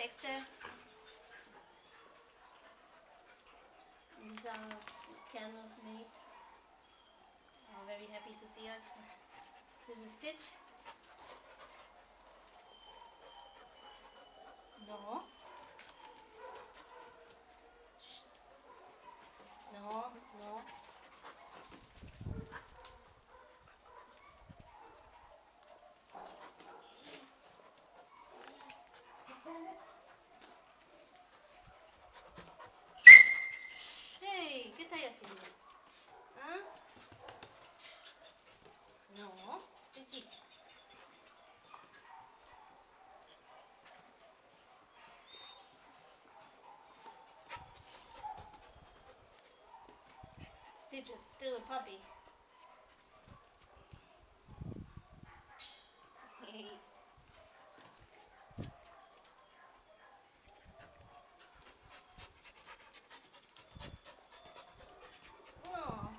Dexter. These are his kennel mates. Are very happy to see us. This is Stitch. No. Shh. No, no. Hey, ¿qué estás haciendo? ¿Ah? No, Stitchy. Stitch is still a puppy. Hey. No.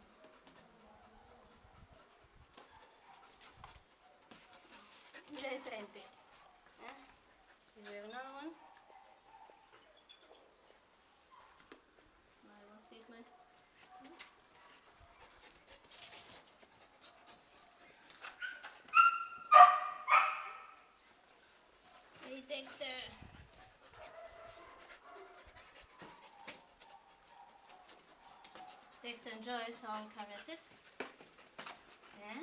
Detente. Do we have another one? I will state my. Hey, Dexter. Dexter enjoys all caresses. Yeah?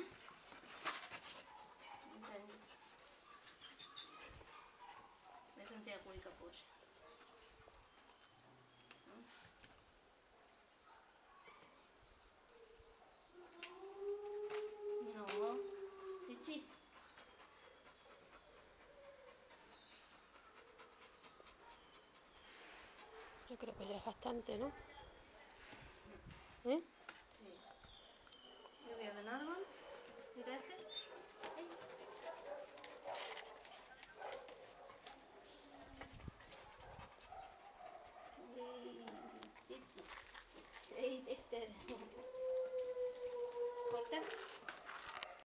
Listen to the bush. No. Did she? Yo creo que ya es bastante, ¿no? ¿Eh? Sí. Do we have another one?